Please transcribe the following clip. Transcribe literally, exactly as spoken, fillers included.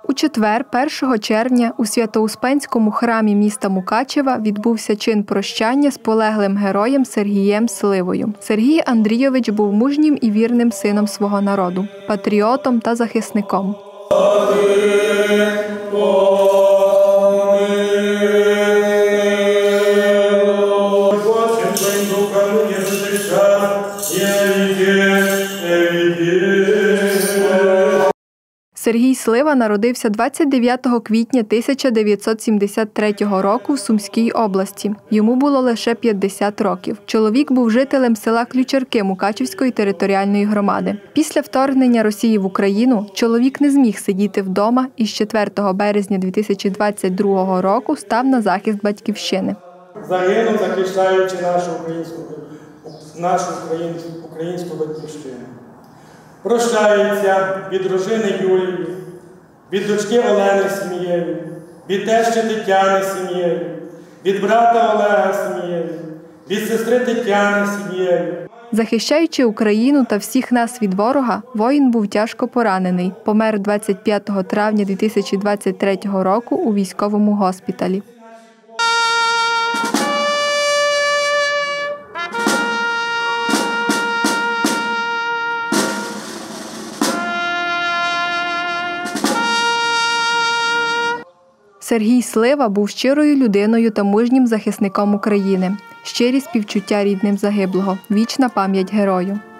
У четвер, першого червня, у Свято-Успенському храмі міста Мукачева відбувся чин прощання з полеглим героєм Сергієм Сливою. Сергій Андрійович був мужнім і вірним сином свого народу, патріотом та захисником. Сергій Слива народився двадцять дев'ятого квітня тисяча дев'ятсот сімдесят третього року в Сумській області. Йому було лише п'ятдесят років. Чоловік був жителем села Ключарки Мукачівської територіальної громади. Після вторгнення Росії в Україну чоловік не зміг сидіти вдома і з четвертого березня дві тисячі двадцять другого року став на захист батьківщини. Загинув, захищаючи нашу українську, нашу українську, українську батьківщину. Прощається від дружини Юлії, від дочки Олени сім'єю, від тещі Тетяни сім'єю, від брата Олега сім'єю, від сестри Тетяни сім'єю. Захищаючи Україну та всіх нас від ворога, воїн був тяжко поранений. Помер двадцять п'ятого травня дві тисячі двадцять третього року у військовому госпіталі. Сергій Слива був щирою людиною та мужнім захисником України. Щирі співчуття рідним загиблого. Вічна пам'ять герою.